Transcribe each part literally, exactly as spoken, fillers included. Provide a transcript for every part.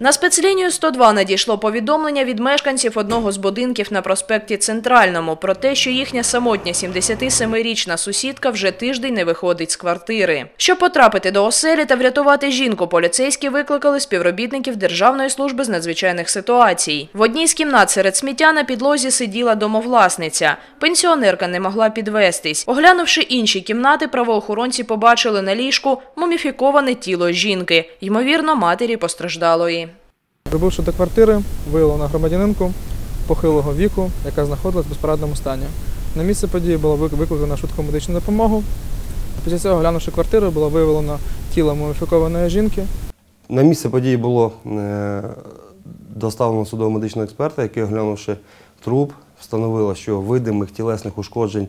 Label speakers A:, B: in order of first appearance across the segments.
A: На спецлінію сто два надійшло повідомлення від мешканців одного з будинків на проспекті Центральному про те, що їхня самотня сімдесятисемирічна сусідка вже тиждень не виходить з квартири. Щоб потрапити до оселі та врятувати жінку, поліцейські викликали співробітників Державної служби з надзвичайних ситуацій. В одній з кімнат серед сміття на підлозі сиділа домовласниця. Пенсіонерка не могла підвестись. Оглянувши інші кімнати, правоохоронці побачили на ліжку муміфіковане тіло жінки, ймовірно, матері постраждалої.
B: Прибувши до квартири, виявлено громадянинку похилого віку, яка знаходилась в безпорадному стані. На місце події було викликано швидку медичну допомогу. Після цього, оглянувши квартиру, було виявлено тіло муміфікованої жінки.
C: На місце події було доставлено судово-медичного експерта, який, оглянувши труп, встановило, що видимих тілесних ушкоджень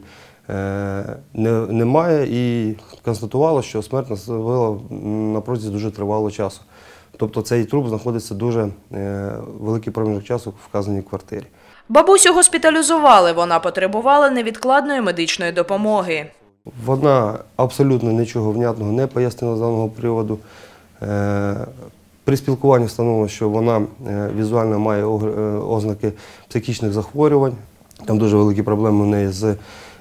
C: немає, і констатувало, що смерть наступила на протязі дуже тривалого часу. Тобто цей труп знаходиться дуже великий проміжок часу в вказаній квартирі.
A: Бабусю госпіталізували, вона потребувала невідкладної медичної допомоги.
C: Вона абсолютно нічого внятного не пояснила з даного приводу. При спілкуванні встановлено, що вона візуально має ознаки психічних захворювань. Там дуже великі проблеми у неї з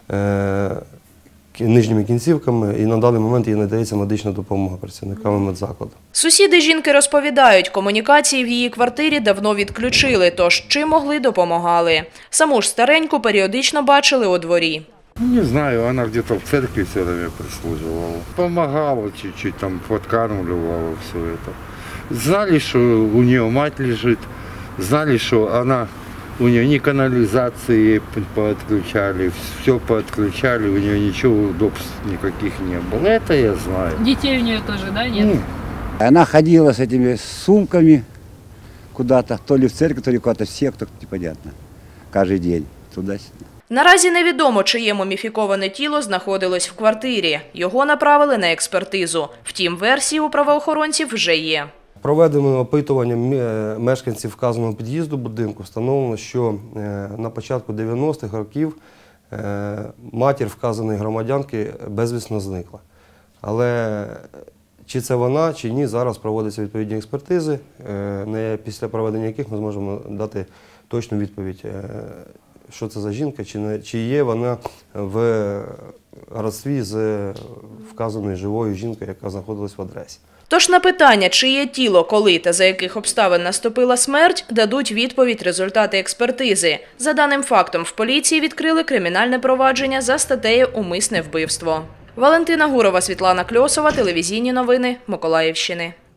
C: нижніми кінцівками, і на даний момент їй надається медична допомога працівниками медзакладу.
A: Сусіди жінки розповідають, комунікації в її квартирі давно відключили, тож чим могли – допомагали. Саму ж стареньку періодично бачили у дворі.
D: Не знаю, она где-то в церкви все время прислуживала. Помогала чуть-чуть, там подкармливала все это. Знали, что у нее мать лежит, знали, что она, у нее ни канализации подключали, все подключали, у нее ничего удобств никаких не было. Это я знаю.
E: Детей у нее тоже, да, нет?
F: Она ходила с этими сумками куда-то, то ли в церковь, то ли куда-то в секту, непонятно, каждый день, туда-сюда.
A: Наразі невідомо, чиє муміфіковане тіло знаходилось в квартирі. Його направили на експертизу. Втім, версії у правоохоронців вже є.
C: Проведено опитування мешканців вказаного під'їзду будинку. Встановлено, що на початку дев'яностих років матір вказаної громадянки безвісно зникла. Але чи це вона, чи ні, зараз проводяться відповідні експертизи, після проведення яких ми зможемо дати точну відповідь, що це за жінка, чи, не, чи є вона в родстві з вказаною живою жінкою, яка знаходилась в адресі.
A: Тож на питання, чиє тіло, коли та за яких обставин наступила смерть, дадуть відповідь результати експертизи. За даним фактом, в поліції відкрили кримінальне провадження за статтею «Умисне вбивство». Валентина Гурова, Світлана Кльосова, телевізійні новини Миколаївщини.